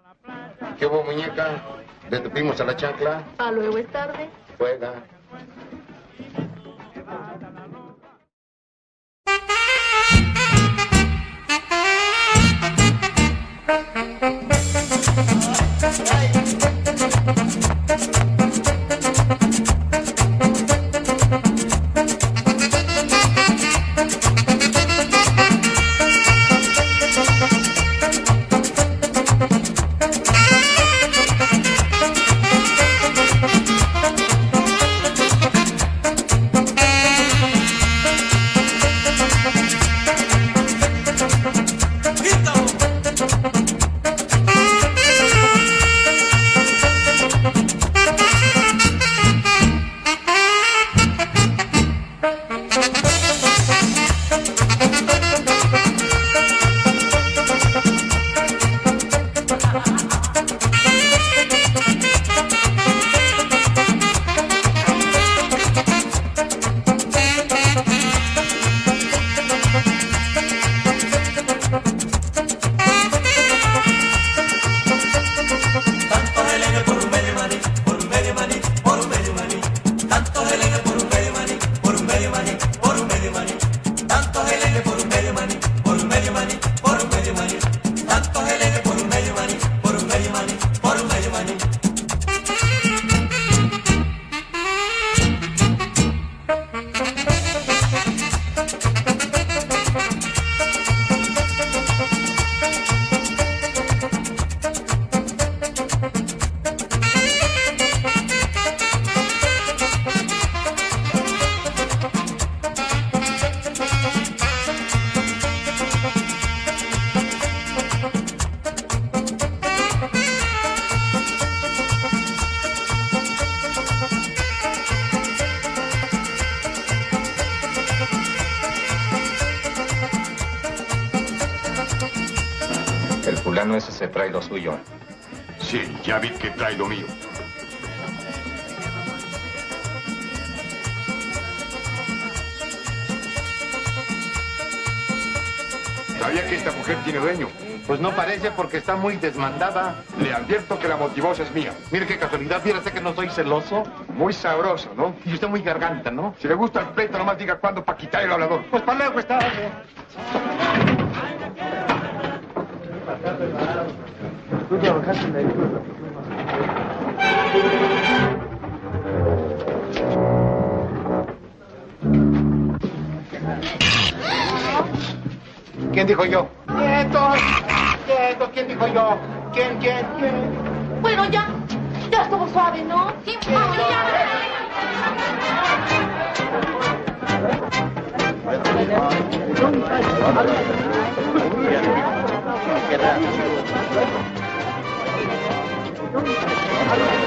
¿Qué hubo, muñeca? ¿Detupimos a la chancla? Ah, luego es tarde. Juega. Ese se trae lo suyo. Sí, ya vi que trae lo mío. ¿Sabía que esta mujer tiene dueño? Pues no parece porque está muy desmandada. Le advierto que la motivosa es mía. Mire qué casualidad, fíjate que no soy celoso. Muy sabroso, ¿no? Y usted muy garganta, ¿no? Si le gusta el pleito, nomás diga cuándo para quitar el hablador. Pues para luego está. Tú trabajaste en la escuela. ¿Quién dijo yo? ¡Quietos! ¡Quietos! ¿Quién dijo yo? ¿Quién? Bueno, ya estuvo suave, ¿no? Sí, ya.